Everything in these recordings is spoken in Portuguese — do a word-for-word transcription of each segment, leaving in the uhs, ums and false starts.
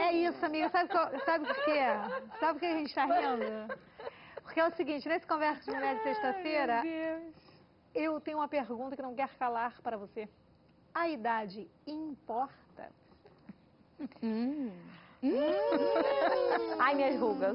É isso, amiga. Sabe, qual- sabe por quê? Sabe por que a gente tá rindo? Porque é o seguinte, nesse Conversa de Mulher de sexta-feira, eu tenho uma pergunta que não quero calar para você. A idade importa? Hum. Hum. Ai, minhas rugas.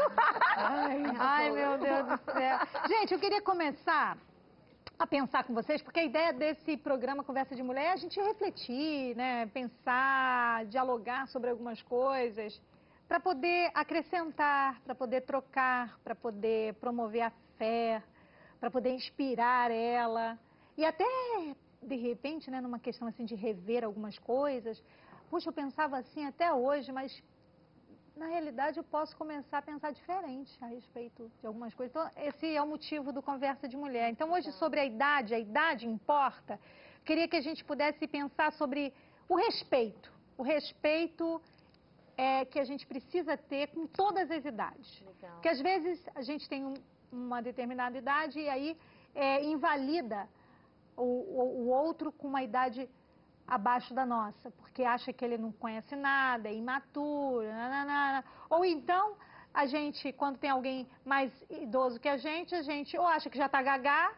Ai, ai, meu Deus do céu. Gente, eu queria começar a pensar com vocês, porque a ideia desse programa Conversa de Mulher é a gente refletir, né, pensar, dialogar sobre algumas coisas, para poder acrescentar, para poder trocar, para poder promover a fé, para poder inspirar ela e até, de repente, né, numa questão assim de rever algumas coisas. Puxa, eu pensava assim até hoje, mas na realidade eu posso começar a pensar diferente a respeito de algumas coisas. Então, esse é o motivo do Conversa de Mulher. Então, hoje, sobre a idade, a idade importa, queria que a gente pudesse pensar sobre o respeito. O respeito é, que a gente precisa ter com todas as idades. Legal. Porque, às vezes, a gente tem um, uma determinada idade e aí é, invalida o, o, o outro com uma idade abaixo da nossa, porque acha que ele não conhece nada, é imaturo, nananana. Ou então, a gente, quando tem alguém mais idoso que a gente, a gente ou acha que já tá gagá,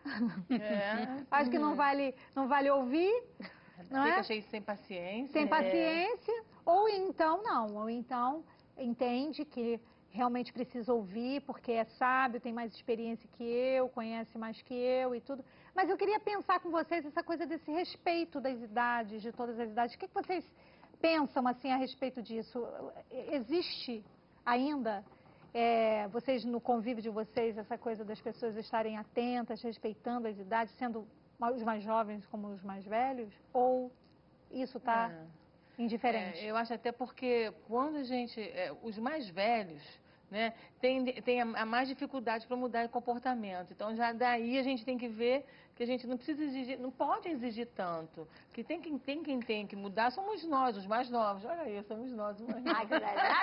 É. acha que não vale, não vale ouvir, não Fica é? cheio sem paciência. Tem É. paciência, ou então não, ou então entende que realmente precisa ouvir, porque é sábio, tem mais experiência que eu, conhece mais que eu e tudo. Mas eu queria pensar com vocês essa coisa desse respeito das idades, de todas as idades. O que, que vocês pensam assim a respeito disso? Existe ainda, é, vocês no convívio de vocês, essa coisa das pessoas estarem atentas, respeitando as idades, sendo os mais jovens como os mais velhos? Ou isso está É. indiferente? É, eu acho até porque quando a gente, é, os mais velhos, né, tem, tem a, a mais dificuldade para mudar de comportamento. Então já daí a gente tem que ver que a gente não precisa exigir, não pode exigir tanto. Que tem quem tem quem tem que mudar, somos nós, os mais novos. Olha aí, somos nós, os mais novos. Ai, que legal.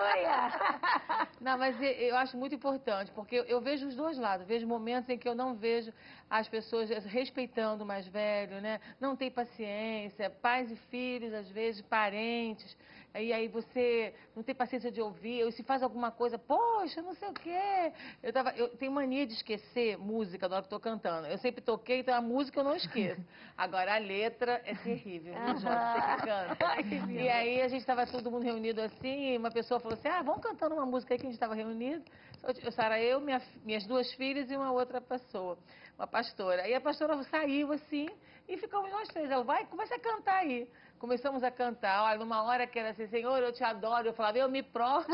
Aleluia! Não, mas eu- eu acho muito importante, porque eu, eu vejo os dois lados. Vejo momentos em que eu não vejo as pessoas respeitando o mais velho, né? Não tem paciência, pais e filhos, às vezes, parentes. E aí você não tem paciência de ouvir, ou se faz alguma coisa, poxa, não sei o quê. Eu, tava, eu tenho mania de esquecer música na hora que estou cantando. Eu sempre toquei, então a música eu não esqueço. Agora a letra é terrível, viu, Jô? Você que canta. Ai, que lindo. E aí a gente estava todo mundo reunido assim, e uma pessoa falou assim, ah, vamos cantando uma música aí que a gente estava reunido. Eu, Sara, eu, minha, minhas duas filhas e uma outra pessoa, uma pastora. E a pastora saiu assim, e ficamos nós três. Ela, vai, começa a cantar aí. Começamos a cantar, olha, numa hora que era assim, Senhor, eu te adoro. Eu falava, eu me prostro.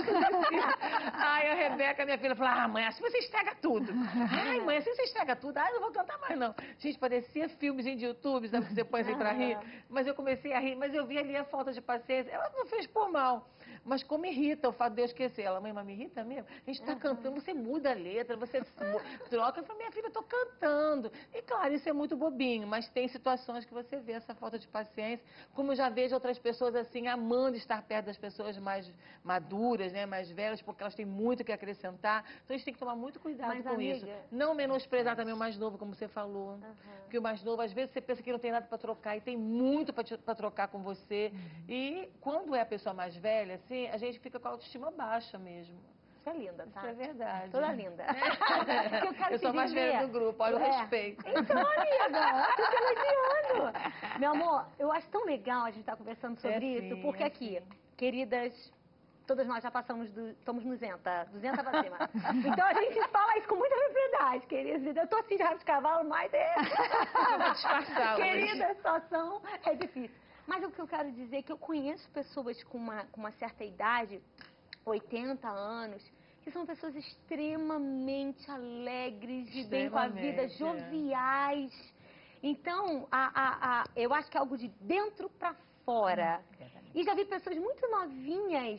Aí a Rebeca, minha filha, falava, ah, mãe, assim você estraga tudo. Ai, mãe, assim você estraga tudo. Ai, não vou cantar mais, não. Gente, parecia filmes de YouTube, sabe, que você põe assim pra rir. Mas eu comecei a rir, mas eu vi ali a falta de paciência. Ela não fez por mal, mas como irrita o fato de eu esquecer. Ela, mãe, mas me irrita mesmo? A gente tá cantando, você muda a letra, você troca. Eu falei, minha filha, eu tô cantando. E claro, isso é muito bobinho, mas tem situações que você vê essa falta de paciência, como eu já vejo outras pessoas assim, amando estar perto das pessoas mais maduras, né, mais velhas, porque elas têm muito o que acrescentar. Então a gente tem que tomar muito cuidado Mas, com amiga, isso. Não menosprezar também o mais novo, como você falou. Uhum. Porque o mais novo, às vezes, você pensa que não tem nada para trocar e tem muito para trocar com você. Uhum. E quando é a pessoa mais velha, assim, a gente fica com a autoestima baixa mesmo. Você é linda, tá? Isso é verdade. Toda linda. É. Eu, quero Eu sou a te mais dizer- velha do grupo, olha o É. respeito. Então, amiga, eu tô te elogiando. Meu amor, eu acho tão legal a gente estar conversando sobre É isso, sim, porque é aqui, sim. queridas, todas nós já passamos do... Estamos duzentos, duzentos pra cima. Então a gente fala isso com muita propriedade, queridas. Eu tô assim de rabo de cavalo, mas é... Eu vou disfarçar hoje. Querida, a situação é difícil. Mas o que eu quero dizer é que eu conheço pessoas com uma, com uma certa idade, oitenta anos, que são pessoas extremamente alegres, de bem com a vida, Extremamente, é. joviais. Então, a, a, a, eu acho que é algo de dentro pra fora. E já vi pessoas muito novinhas,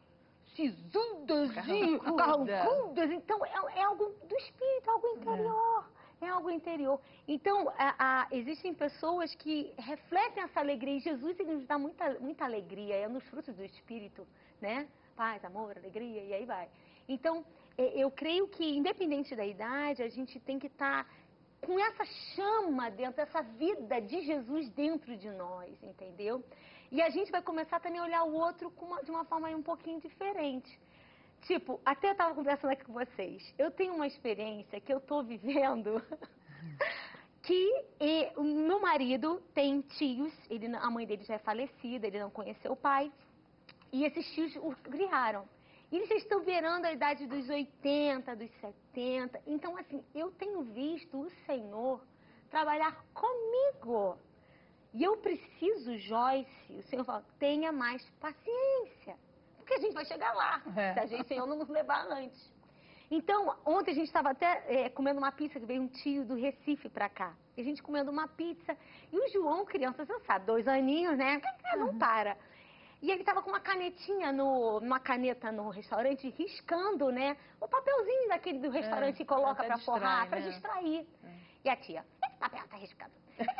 sisudas e Carrancuda. carrancudas. Então, é, é algo do espírito, algo interior. É algo interior. Então, a, a, existem pessoas que refletem essa alegria. E Jesus, ele nos dá muita, muita alegria. É nos frutos do espírito, né? Paz, amor, alegria, e aí vai. Então, eu creio que, independente da idade, a gente tem que estar com essa chama dentro, essa vida de Jesus dentro de nós, entendeu? E a gente vai começar também a olhar o outro com uma, de uma forma um pouquinho diferente. Tipo, até eu estava conversando aqui com vocês, eu tenho uma experiência que eu estou vivendo, que e, o meu marido tem tios, ele, a mãe dele já é falecida, ele não conheceu o pai, e esses tios o criaram. E eles já estão beirando a idade dos oitenta, dos setenta. Então, assim, eu tenho visto o Senhor trabalhar comigo. E eu preciso, Joyce, o Senhor fala, tenha mais paciência. Porque a gente vai chegar lá, É. se a gente, o Senhor não nos levar antes. Então, ontem a gente estava até é, comendo uma pizza, que veio um tio do Recife pra cá. E a gente comendo uma pizza. E o João, criança, você sabe, dois aninhos, né? Não para. E ele estava com uma canetinha, no, uma caneta no restaurante, riscando, né? O papelzinho daquele do restaurante É, que coloca é, pra pra forrar, distrai, pra né? distrair. É. E a tia, esse papel tá riscando.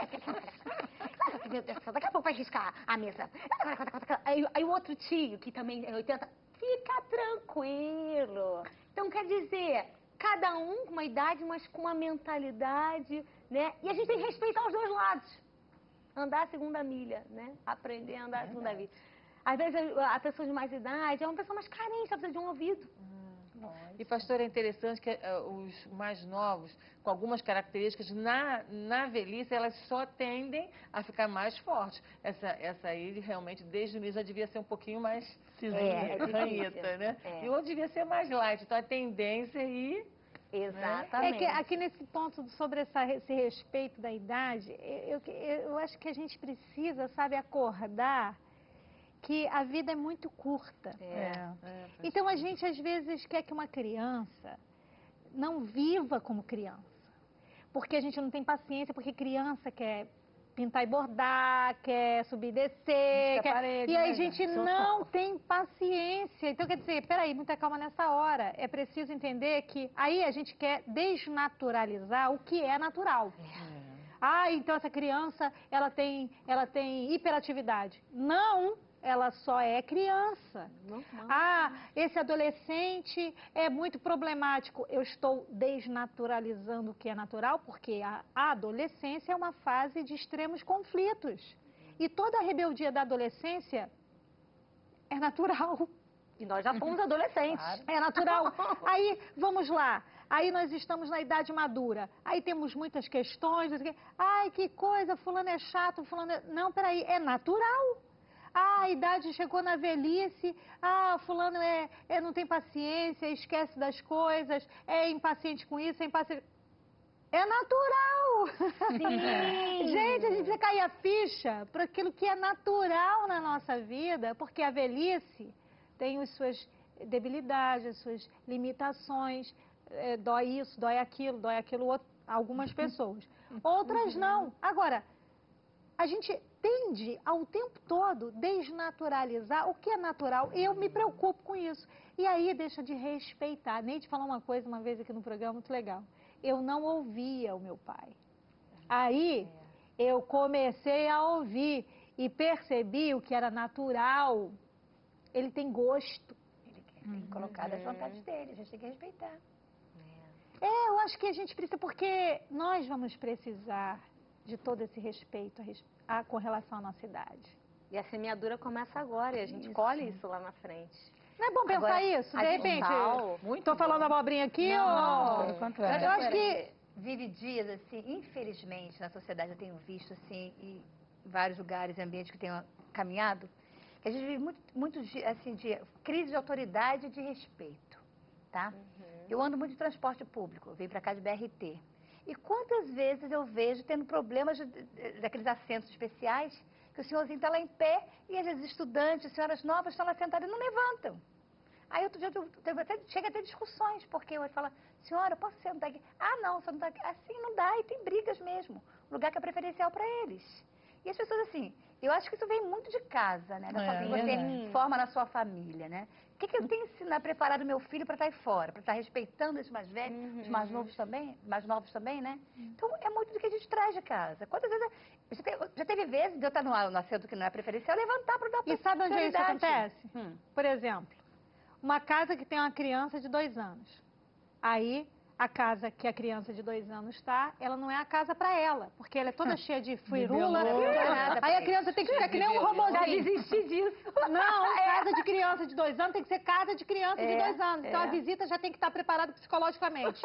Meu Deus do céu, daqui a pouco vai riscar a mesa. Aí, aí o outro tio, que também é oitenta, fica tranquilo. Então, quer dizer, cada um com uma idade, mas com uma mentalidade, né? E a gente tem que respeitar os dois lados. Andar a segunda milha, né? Aprender a andar a segunda milha. Às vezes a a pessoa de mais idade é uma pessoa mais carente, ela precisa de um ouvido. E, pastor, é interessante que eh, os mais novos, com algumas características, na, na velhice, elas só tendem a ficar mais fortes. Essa, essa aí, realmente, desde o início, já devia ser um pouquinho mais É, é difícil. ranheta, né? É. E o outro devia ser mais light. Então, a tendência aí... Exatamente. É que aqui nesse ponto sobre essa, esse respeito da idade, eu, eu, eu acho que a gente precisa, sabe, acordar que a vida é muito curta. É. é, Então a gente às vezes quer que uma criança não viva como criança. Porque a gente não tem paciência, porque criança quer pintar e bordar, quer subir e descer, quer... parede, e aí né, a gente gente? não tem paciência. Então quer dizer, peraí, muita calma nessa hora. É preciso entender que aí a gente quer desnaturalizar o que é natural. Ah, então essa criança, ela tem, ela tem hiperatividade. Não, ela só é criança. Ah, esse adolescente é muito problemático. Eu estou desnaturalizando o que é natural, porque a a adolescência é uma fase de extremos conflitos. E toda a rebeldia da adolescência é natural. E nós já fomos adolescentes. É natural. Aí, vamos lá. Aí nós estamos na idade madura. Aí temos muitas questões. Ai, que coisa, fulano é chato, fulano é... Não, peraí, é natural. Ah, a idade chegou na velhice. Ah, fulano é, é, não tem paciência, esquece das coisas, é impaciente com isso, é impaciente... É natural! Sim. Gente, a gente precisa cair a ficha para aquilo que é natural na nossa vida, porque a velhice tem as suas debilidades, as suas limitações, é, dói isso, dói aquilo, dói aquilo outro, algumas pessoas. Outras não. Agora, a gente tende ao tempo todo desnaturalizar o que é natural. Eu me preocupo com isso. E aí deixa de respeitar. Nem te falar uma coisa uma vez aqui no programa muito legal. Eu não ouvia o meu pai. Aí eu comecei a ouvir e percebi o que era natural. Ele tem gosto. Ele quer, tem que colocar das vontades dele, a gente tem que respeitar. É, eu acho que a gente precisa, porque nós vamos precisar de todo esse respeito a, res- a, com relação à nossa idade. E a semeadura começa agora e a gente Isso. colhe isso lá na frente. Não é bom pensar Agora, isso? a De gente repente, tal, estou falando abobrinha aqui Não, ou... pelo contrário. Eu acho que... Vive dias, assim, infelizmente, na sociedade eu tenho visto, assim, em vários lugares e ambientes que tenho caminhado, que a gente vive muito, muito di- assim, de crise de autoridade e de respeito, tá? Eu ando muito de transporte público, eu venho pra cá de B R T. E quantas vezes eu vejo tendo problemas de- de- daqueles assentos especiais, que o senhorzinho está lá em pé e às vezes estudantes, senhoras novas estão lá sentadas e não levantam. Aí outro dia eu, eu, até, chega a ter discussões, porque eu falo, senhora, eu posso sentar aqui? Ah, não, você não está aqui. Assim não dá, e tem brigas mesmo. O lugar que é preferencial para eles. E as pessoas, assim, eu acho que isso vem muito de casa, né? Da É, forma que você verdade. forma na sua família, né? O que, que eu tenho que ensinar, preparar o meu filho para estar aí fora? Para estar respeitando os mais velhos, os mais novos também, mais novos também, né? Então, é muito do que a gente traz de casa. Quantas vezes... Já teve, já teve vezes de eu estar no, no assento que não é preferencial, levantar para dar E sabe onde isso prioridade. acontece? Hum. Por exemplo, uma casa que tem uma criança de dois anos. Aí a casa que a criança de dois anos está, ela não é a casa para ela, porque ela é toda cheia de firula. Aí a criança tem que ficar que nem um robozinho. Já desisti disso. Não, casa de criança de dois anos tem que ser casa de criança de É, dois anos. Então é. a visita já tem que estar preparada psicologicamente.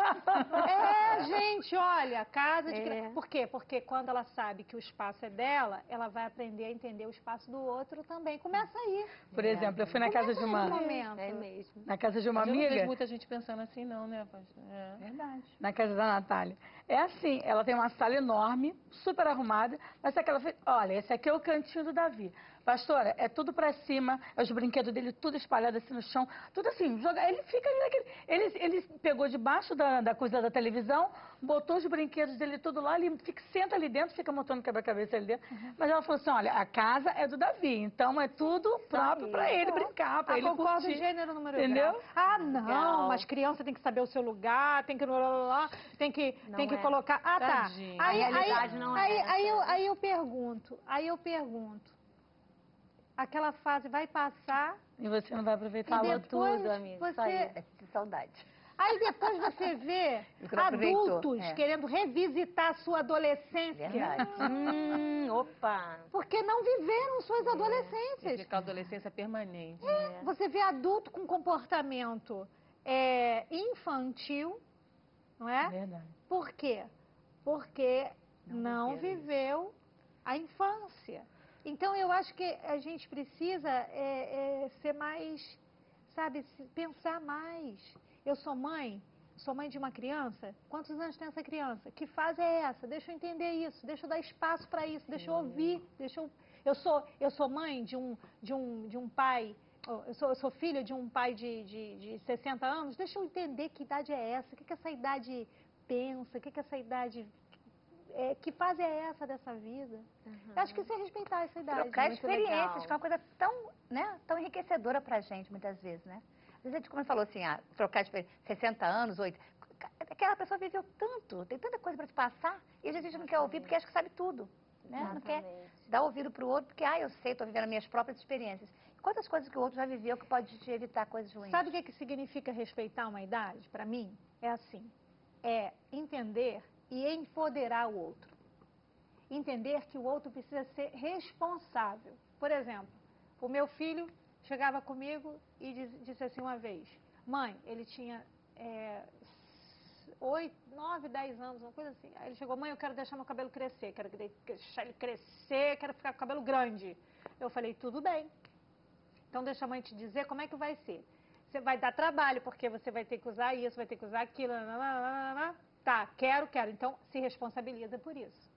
É, gente, olha, casa de É. criança. Por quê? Porque quando ela sabe que o espaço é dela, ela vai aprender a entender o espaço do outro também. Começa aí. Por exemplo, eu fui na casa de Começa uma, no momento. É mesmo. na casa de uma Mas eu não vejo amiga, muita gente pensando assim, não, né, pastor? É. verdade, na casa da Natália. É assim, ela tem uma sala enorme, super arrumada, mas é que ela fez, olha, esse aqui é o cantinho do Davi. Pastora, é tudo pra cima, é os brinquedos dele tudo espalhado assim no chão, tudo assim, joga, ele fica ali naquele... Ele, ele pegou debaixo da, da coisa da televisão, botou os brinquedos dele tudo lá, ele fica, senta ali dentro, fica montando quebra-cabeça ali dentro. Uhum. Mas ela falou assim, olha, a casa é do Davi, então é tudo próprio pra ele brincar, pra Ah, ele concordo, curtir. gênero, número, entendeu? grau. Ah, não, Legal. mas criança tem que saber o seu lugar, tem que... Tem que, Não tem que é. colocar... Ah, tá. Tadinho. Aí, A aí, realidade não é aí, essa. aí, eu, aí eu pergunto, aí eu pergunto. Aquela fase vai passar E você não vai aproveitar e a Falou outra. depois tudo, amigo. você... Isso aí. É de saudade. Aí depois você vê E que não aproveitou, adultos é. querendo revisitar a sua adolescência. Verdade. Hum, opa. Porque não viveram suas Tem adolescências. que ficar adolescência permanente. É. Você vê adulto com comportamento é, infantil, não é? Verdade. Por quê? Porque Não não viveram viveu a infância. Então, eu acho que a gente precisa é, é, ser mais, sabe, se- pensar mais. Eu sou mãe, sou mãe de uma criança. Quantos anos tem essa criança? Que fase é essa? Deixa eu entender isso, deixa eu dar espaço para isso, deixa eu ouvir, deixa eu... Eu sou, eu sou mãe de um, de um, de um pai, eu sou, eu sou filha de um pai de, de, de sessenta anos, deixa eu entender que idade é essa, o que, que essa idade pensa, o que, que essa idade... É, que fase é essa dessa vida? Eu acho que isso é respeitar essa idade. Trocar muito experiências, legal. que é uma coisa tão, né, tão enriquecedora pra gente, muitas vezes, né? Às vezes a gente, como falou assim, ah, trocar experiência, sessenta anos, oito, aquela pessoa viveu tanto, tem tanta coisa pra te passar, e às vezes a gente não quer ouvir porque acha que sabe tudo, né? Não quer dar ouvido pro outro porque, ah, eu sei, estou vivendo as minhas próprias experiências. Quantas coisas que o outro já viveu que pode te evitar coisas ruins? Sabe o que, que significa respeitar uma idade? Para mim, é assim, é entender e empoderar o outro. Entender que o outro precisa ser responsável. Por exemplo, o meu filho chegava comigo e diz, disse assim uma vez, mãe, ele tinha é, oito, nove, dez anos, uma coisa assim. Aí ele chegou, mãe, eu quero deixar meu cabelo crescer, quero deixar ele crescer, quero ficar com o cabelo grande. Eu falei, tudo bem. Então deixa a mãe te dizer como é que vai ser. Você vai dar trabalho, porque você vai ter que usar isso, vai ter que usar aquilo, nananana. Tá, quero, quero. Então se responsabiliza por isso.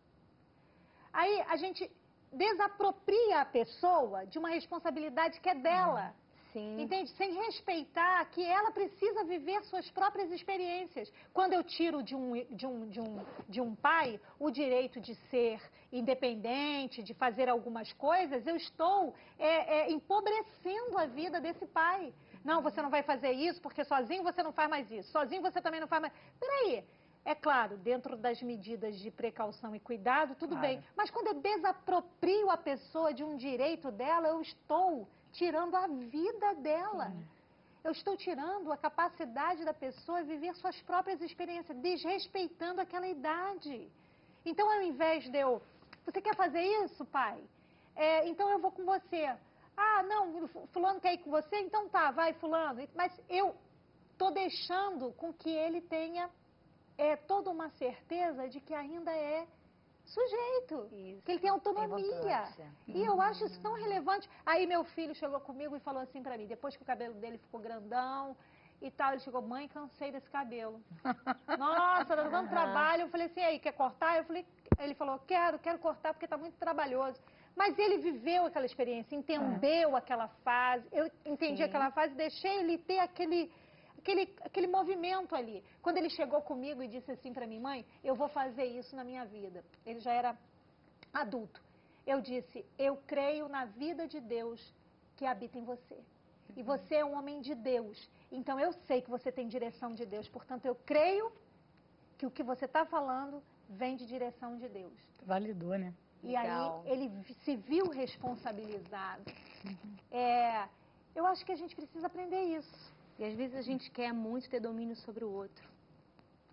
Aí a gente desapropria a pessoa de uma responsabilidade que é dela. Sim. Entende? Sem respeitar que ela precisa viver suas próprias experiências. Quando eu tiro de um, de um, de um, de um pai o direito de ser independente, de fazer algumas coisas, eu estou é, é, empobrecendo a vida desse pai. Não, você não vai fazer isso porque sozinho você não faz mais isso. Sozinho você também não faz mais... Peraí. É claro, dentro das medidas de precaução e cuidado, tudo Claro. bem. Mas quando eu desaproprio a pessoa de um direito dela, eu estou tirando a vida dela. Sim. Eu estou tirando a capacidade da pessoa de viver suas próprias experiências, desrespeitando aquela idade. Então, ao invés de eu... Você quer fazer isso, pai? É, então, eu vou com você. Ah, não, fulano quer ir com você? Então tá, vai, fulano. Mas eu estou deixando com que ele tenha... é toda uma certeza de que ainda é sujeito, Isso, que ele tem autonomia. tem E eu acho isso tão relevante. Aí meu filho chegou comigo e falou assim pra mim, depois que o cabelo dele ficou grandão e tal, ele chegou, mãe, cansei desse cabelo. Nossa, dá tanto trabalho. Eu falei assim, aí, quer cortar? Eu falei, ele falou, quero, quero cortar porque tá muito trabalhoso. Mas ele viveu aquela experiência, entendeu é. aquela fase, eu entendi Sim. aquela fase, deixei ele ter aquele... Aquele, aquele movimento ali. Quando ele chegou comigo e disse assim para mim, mãe, eu vou fazer isso na minha vida. Ele já era adulto. Eu disse, eu creio na vida de Deus que habita em você. E você é um homem de Deus. Então eu sei que você tem direção de Deus. Portanto, eu creio que o que você está falando vem de direção de Deus. Validou, né? E Legal. Aí ele se viu responsabilizado. Uhum. É, eu acho que a gente precisa aprender isso. E às vezes a gente quer muito ter domínio sobre o outro.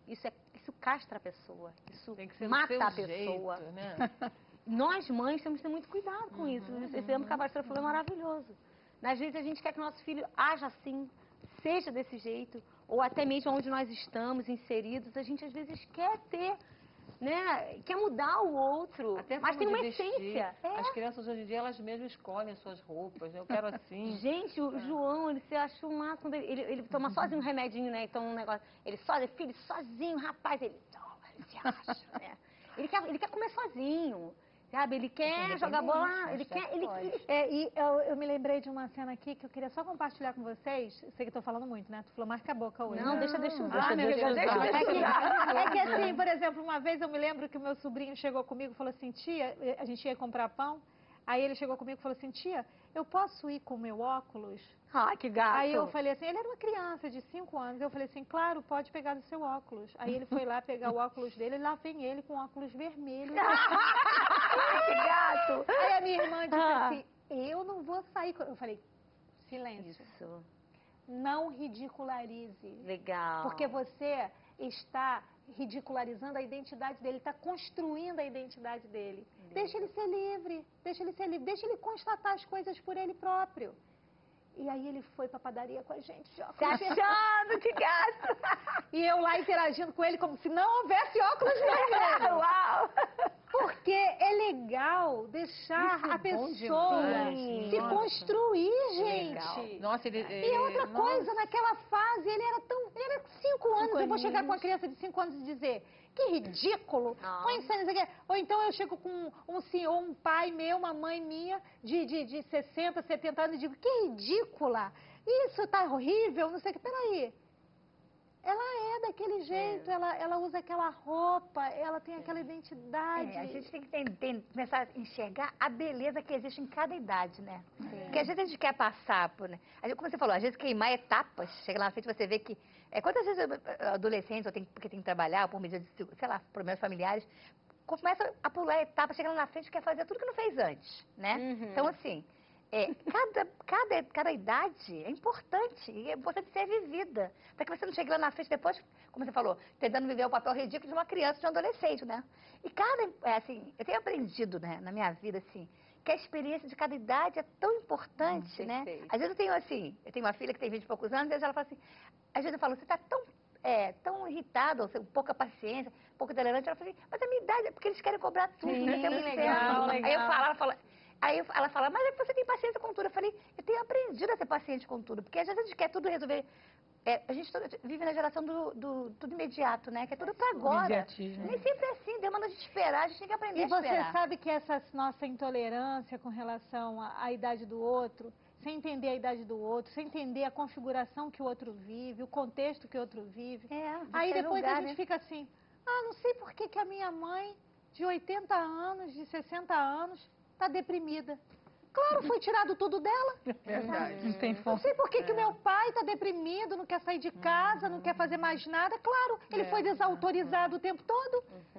Isso, é, isso castra a pessoa, isso Tem que ser do mata seu a pessoa. jeito, né? Nós, mães, temos que ter muito cuidado com isso. Esse exemplo que a pastora falou é maravilhoso. Às vezes a gente quer que o nosso filho haja assim, seja desse jeito, ou até mesmo onde nós estamos inseridos, a gente às vezes quer ter, né, quer mudar o outro, Até mas tem forma uma de vestir. essência. É. As crianças hoje em dia, elas mesmas escolhem suas roupas, né? Eu quero assim. Gente, o João, ele se achou o máximo, ele, ele, ele toma sozinho um remedinho, né, então um negócio, ele sozinho, filho, sozinho, rapaz, ele, ele se acha, né. Ele quer, ele quer comer sozinho. Sabe, ele quer jogar bola, ele quer, ele, ele... É, e eu, eu me lembrei de uma cena aqui que eu queria só compartilhar com vocês. Sei que estou falando muito, né? Tu falou marca a boca hoje. Não, né? deixa, deixa, Ah, deixa, meu deixa, Deus, deixa, é, deixa, que, deixa. é que assim, por exemplo, uma vez eu me lembro que o meu sobrinho chegou comigo e falou assim, tia, a gente ia comprar pão, aí ele chegou comigo e falou assim, tia, eu posso ir com o meu óculos? Ai, que gato. Aí eu falei assim, ele era uma criança de cinco anos, eu falei assim, claro, pode pegar o seu óculos. Aí ele foi lá pegar o óculos dele, e lá vem ele com óculos vermelhos. Que gato. Aí a minha irmã disse Ah. assim, eu não vou sair com... Eu falei, silêncio, Isso, não ridicularize. legal. Porque você está ridicularizando a identidade dele, está construindo a identidade dele. Deixa ele ser livre, deixa ele ser livre, deixa ele constatar as coisas por ele próprio. E aí ele foi pra padaria com a gente, de Se óculos vermelhos. achando, que gato. E eu lá interagindo com ele como se não houvesse óculos vermelhos. Uau. Porque é legal deixar Isso é a bom pessoa demais, se nossa. construir, Legal. gente. Nossa, ele... E outra nossa. coisa, naquela fase, ele era tão... Ele era cinco anos, eu vou chegar aninhos. com uma criança de cinco anos e dizer, que ridículo, Não. põe isso aí, aqui. Ou então eu chego com um senhor, um pai meu, uma mãe minha, de, de, de sessenta, setenta anos, e digo, que ridícula, isso tá horrível, não sei o que, peraí. Ela é daquele jeito, ela, ela usa aquela roupa, ela tem aquela identidade. É, a gente tem que tem- tem- começar a enxergar a beleza que existe em cada idade, né? Porque às vezes a gente quer passar por, né? Às vezes, como você falou, às vezes queimar etapas, chega lá na frente você vê que... É, quantas vezes eu- adolescentes, ou tem, porque tem que trabalhar, por medida de, sei lá, problemas familiares, começa a pular etapas, chega lá na frente e quer fazer tudo que não fez antes, né? Uhum. Então, assim, é, cada, cada, cada idade é importante, e é importante ser vivida. Para que você não chegue lá na frente depois, como você falou, tentando viver o papel ridículo de uma criança, de um adolescente, né? E cada, é, assim, eu tenho aprendido, né, na minha vida, assim, que a experiência de cada idade é tão importante, Hum, né? perfeito. Às vezes eu tenho, assim, eu tenho uma filha que tem vinte e poucos anos, e às vezes ela fala assim, às vezes eu falo, você está tão, é, tão irritada, ou seja, pouca paciência, pouco tolerante, ela fala assim, mas a minha idade é porque eles querem cobrar tudo, Sim, né? Tempo legal, certo. Aí eu legal. falo, ela fala... Aí eu- ela fala, mas é que você tem paciência com tudo. Eu falei, eu tenho aprendido a ser paciente com tudo. Porque às vezes a gente quer tudo resolver. É, a gente todo- vive na geração do, do tudo imediato, né? Que é tudo pra agora. Imediatismo. Nem sempre é assim, demanda de esperar, a gente tem que aprender E a você esperar. sabe que essa nossa intolerância com relação à, à idade do outro, sem entender a idade do outro, sem entender a configuração que o outro vive, o contexto que o outro vive, É, de aí ser depois julgar, a gente né? fica assim, ah, não sei por que, que a minha mãe, de oitenta anos, de sessenta anos, está deprimida. Claro, foi tirado tudo dela. Verdade. Não tem Não força. sei por que, que o meu pai está deprimido, não quer sair de casa, não quer fazer mais nada. Claro, ele foi desautorizado o tempo todo.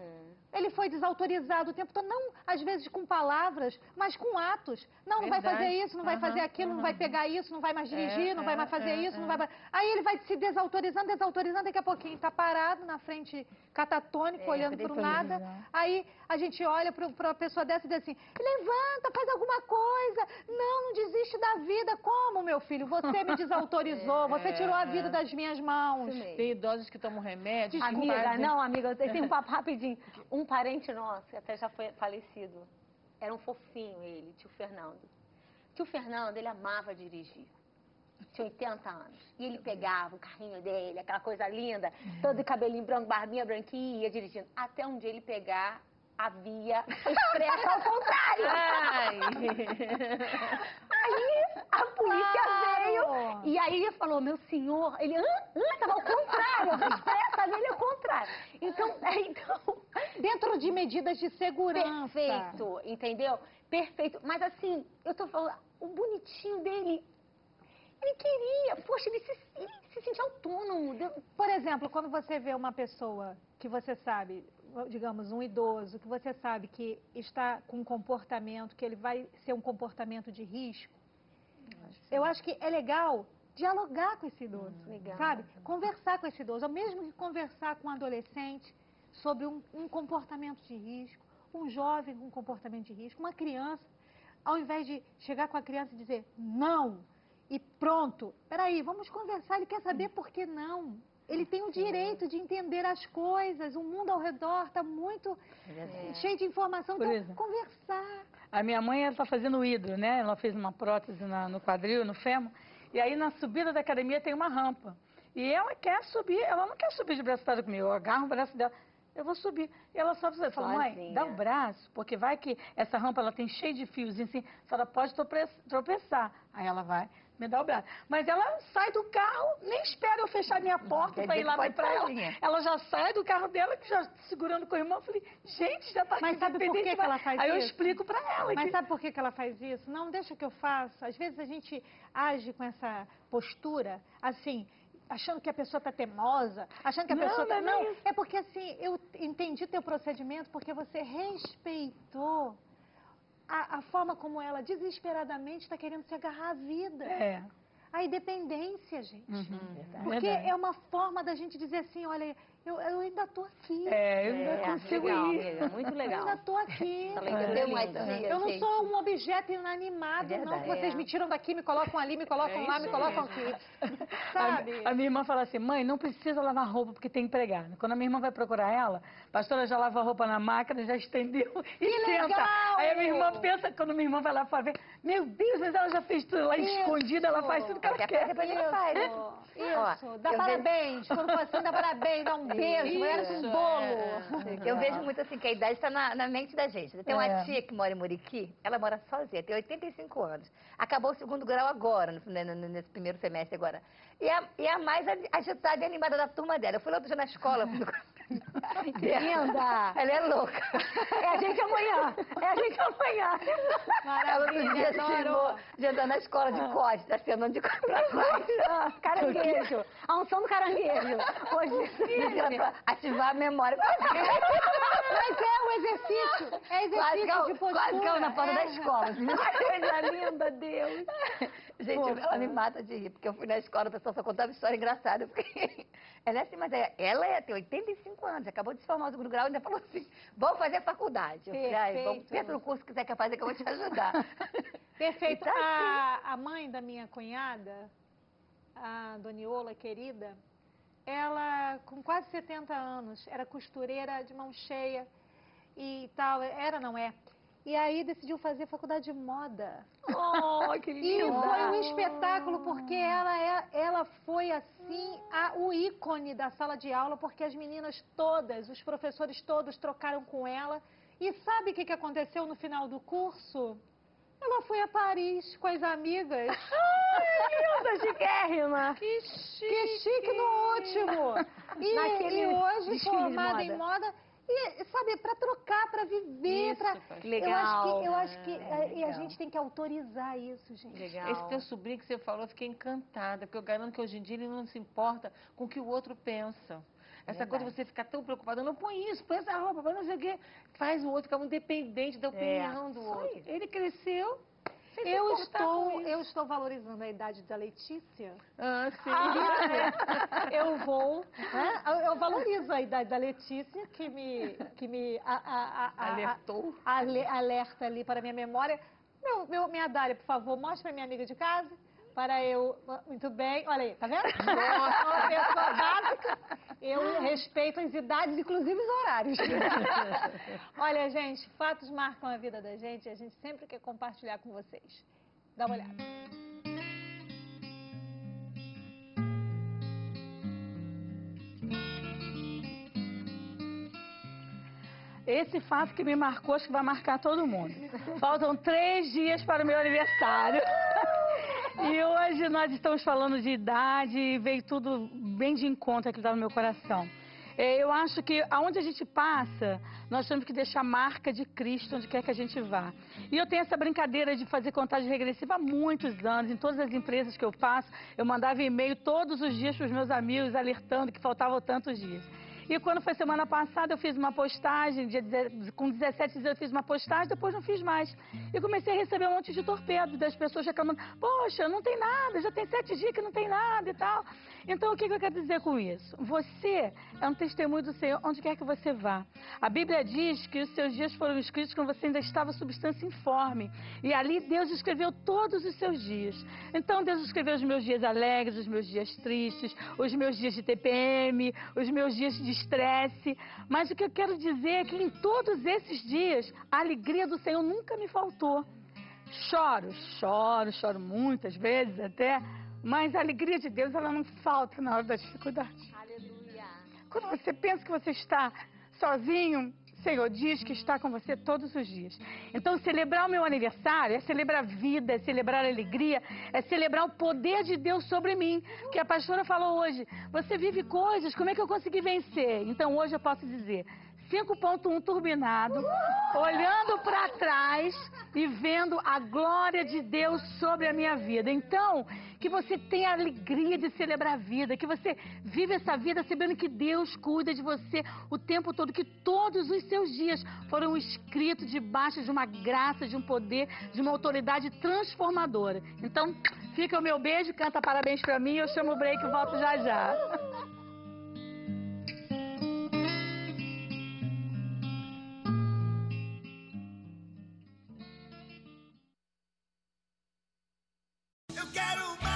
Ele foi desautorizado o tempo todo, não às vezes com palavras, mas com atos. Não, não vai Verdade. fazer isso, não vai Aham, fazer aquilo, não vai pegar isso, não vai mais dirigir, É, não vai é, mais fazer é, isso, não é. vai mais... Aí ele vai se desautorizando, desautorizando, daqui a pouquinho está parado na frente, catatônico, É, olhando para o nada. Aí a gente olha para a pessoa dessa e diz assim, levanta, faz alguma coisa. Não, não desiste da vida. Como, meu filho? Você me desautorizou, você tirou a vida das minhas mãos. Isso mesmo. Tem idosos que tomam remédio. que Amiga, fazem- não, amiga, eu tenho um papo rapidinho. Um parente nosso, que até já foi falecido, era um fofinho ele, tio Fernando. Tio Fernando, ele amava dirigir. Tinha oitenta anos. E ele pegava o carrinho dele, aquela coisa linda, todo de cabelinho branco, barbinha branquinha, e ia dirigindo. Até um dia ele pegar a via expressa ao contrário. Ai. Aí a polícia Claro. veio e aí ele falou, meu senhor, ele, hã? Hã? Tava ao contrário, a expressa dele é ao contrário. Então, então, Dentro de medidas de segurança. perfeito, entendeu? Perfeito. Mas assim, eu tô falando, o bonitinho dele, ele queria, poxa, ele se, ele se sentia autônomo. deu- Por exemplo, quando você vê uma pessoa que você sabe, digamos, um idoso, que você sabe que está com um comportamento, que ele vai ser um comportamento de risco, eu acho que é legal dialogar com esse idoso, Hum, legal. sabe? Conversar com esse idoso, ao mesmo que conversar com um adolescente sobre um, um comportamento de risco, um jovem com comportamento de risco, uma criança, ao invés de chegar com a criança e dizer não e pronto, peraí, vamos conversar, ele quer saber por que não. Ele tem o direito de entender as coisas, o mundo ao redor está muito É. cheio de informação, Por então exemplo. conversar. A minha mãe, ela está fazendo hidro, né? Ela fez uma prótese na- no quadril, no fêmur. E aí, na subida da academia, tem uma rampa. E ela quer subir, ela não quer subir de braço dado comigo. Eu agarro o braço dela, eu vou subir. E ela sobe e fala, mãe, Sozinha. dá o braço, porque vai que essa rampa, ela tem cheio de fios, assim, a senhora pode trope- tropeçar. Aí ela vai, me dá o braço. Mas ela sai do carro, nem espera eu fechar minha porta Quer para ir dizer lá que ver pode pra ela. sozinha. Ela já sai do carro dela, que já segurando com o irmão. Eu falei, gente, já tá Mas aqui, sabe por que independente, que ela vai- faz Aí eu isso? explico pra ela. Mas que... sabe por que que ela faz isso? Não, deixa que eu faça. Às vezes a gente age com essa postura, assim, achando que a pessoa está teimosa, achando que a Não, pessoa está... não é Não, isso. é porque assim, eu entendi teu procedimento porque você respeitou a, a forma como ela desesperadamente está querendo se agarrar à vida. É. A independência, gente. Uhum. Porque Verdade. é uma forma da gente dizer assim, olha, eu, eu ainda estou aqui. É, eu É, ainda consigo legal, ir. amiga, muito Eu legal. ainda estou aqui. Essa leitura Eu é tenho uma linda. tia, Eu não gente. sou um objeto inanimado, É não, que verdade. vocês É. me tiram daqui, me colocam ali, me colocam É lá, isso me colocam mesmo. aqui. Sabe? A, a minha irmã fala assim, mãe, não precisa lavar roupa porque tem empregada. Quando a minha irmã vai procurar ela, a pastora já lava a roupa na máquina, já estendeu e Que senta. legal! Aí a minha irmã pensa, quando minha irmã vai lá para ver, meu Deus, mas ela já fez tudo lá Isso. escondida, ela faz tudo que ela Quer quer. fazer, depois ela faz. Isso, Ó, dá eu parabéns, quando for assim, dá parabéns, dá um beijo, era com Isso, bolo. é. Eu vejo muito assim que a idade está na, na mente da gente. Tem uma É. tia que mora em Muriqui, ela mora sozinha, tem oitenta e cinco anos. Acabou o segundo grau agora, no- né, no- nesse primeiro semestre agora. E a, e a mais ag- agitada e animada da turma dela. Eu fui lá outro dia na escola. Linda! Ela é louca. É a gente amanhã! É a gente amanhã! Ela outro dia Maravilha, cismou adoro. de andar na escola de costas, assim, andando de costas pra trás. Ah, caranguejo! A unção do caranguejo! Hoje... Pra ativar a memória. Mas é um exercício, é Quase exercício caiu, de postura. quase caiu na porta é. da escola. assim. Coisa linda, Deus! Gente, ela me mata de rir, porque eu fui na escola, a pessoa só contava história engraçada. Eu fiquei... Ela é assim, mas é- ela é, tem oitenta e cinco anos, acabou de se formar no segundo grau e ainda falou assim, vamos fazer faculdade. Eu falei, ai, vamos, Perfeito. pensa no curso que você quer fazer que eu vou te ajudar. Perfeito. E tá A, a mãe da minha cunhada, a Doniola, querida, ela, com quase setenta anos, era costureira de mão cheia e tal, era, não é? E aí decidiu fazer faculdade de moda. Oh, que E linda! foi um espetáculo, porque ela, é, ela foi, assim, a, o ícone da sala de aula, porque as meninas todas, os professores todos trocaram com ela. E sabe o que, que aconteceu no final do curso? Ela foi a Paris com as amigas. Linda, chiquérrima! Que chique, que chique no último. E, Naquele e hoje desfile de formada em moda. moda. E, sabe, para trocar, para viver, Isso, para... pastor. Legal. Eu acho que, eu acho que É, eh, e a legal. gente tem que autorizar isso, gente. Legal. Esse teu sobrinho que você falou, eu fiquei encantada, porque eu garanto que hoje em dia ele não se importa com o que o outro pensa. Essa coisa de você ficar tão preocupada, não põe isso, põe essa roupa, põe não sei o quê. Faz o outro ficar muito dependente da opinião do só outro. isso. Ele cresceu sem se Eu importar com estou, isso. eu estou valorizando a idade da Letícia. Ah, sim. Eu vou, né? Eu- Eu valorizo a idade da Letícia, que me, que me a- a- a- a- Alertou. ale- alerta ali para a minha memória. Meu, meu, minha Dália, por favor, mostre para minha amiga de casa, para eu... Muito bem, olha aí, tá vendo? Nossa, uma pessoa básica. Eu respeito as idades, inclusive os horários. Olha, gente, fatos marcam a vida da gente e a gente sempre quer compartilhar com vocês. Dá uma olhada. Esse fato que me marcou, acho que vai marcar todo mundo. Faltam três dias para o meu aniversário. E hoje nós estamos falando de idade e veio tudo bem de encontro aqui no meu coração. É, Eu acho que aonde a gente passa, nós temos que deixar a marca de Cristo onde quer que a gente vá. E eu tenho essa brincadeira de fazer contagem regressiva há muitos anos. Em todas as empresas que eu passo, eu mandava e-mail todos os dias para os meus amigos, alertando que faltavam tantos dias. E quando foi semana passada, eu fiz uma postagem, dia deze- com dezessete dias eu fiz uma postagem, depois não fiz mais. E comecei a receber um monte de torpedo das pessoas reclamando, poxa, não tem nada, já tem sete dias que não tem nada e tal. Então, o que que eu quero dizer com isso? Você é um testemunho do Senhor onde quer que você vá. A Bíblia diz que os seus dias foram escritos quando você ainda estava substância informe. E ali Deus escreveu todos os seus dias. Então, Deus escreveu os meus dias alegres, os meus dias tristes, os meus dias de T P M, os meus dias de estresse. Mas o que eu quero dizer é que em todos esses dias, a alegria do Senhor nunca me faltou. Choro, choro, choro muitas vezes até, mas a alegria de Deus, ela não falta na hora da dificuldade. Aleluia. Quando você pensa que você está sozinho, o Senhor diz que está com você todos os dias. Então, celebrar o meu aniversário é celebrar a vida, é celebrar a alegria, é celebrar o poder de Deus sobre mim. Que a pastora falou hoje, você vive coisas, como é que eu consegui vencer? Então, hoje eu posso dizer, cinco ponto um turbinado, olhando para trás e vendo a glória de Deus sobre a minha vida. Então, que você tenha a alegria de celebrar a vida, que você vive essa vida sabendo que Deus cuida de você o tempo todo, que todos os seus dias foram escritos debaixo de uma graça, de um poder, de uma autoridade transformadora. Então, fica o meu beijo, canta parabéns pra mim, eu chamo o break e volto já já. Eu quero mais.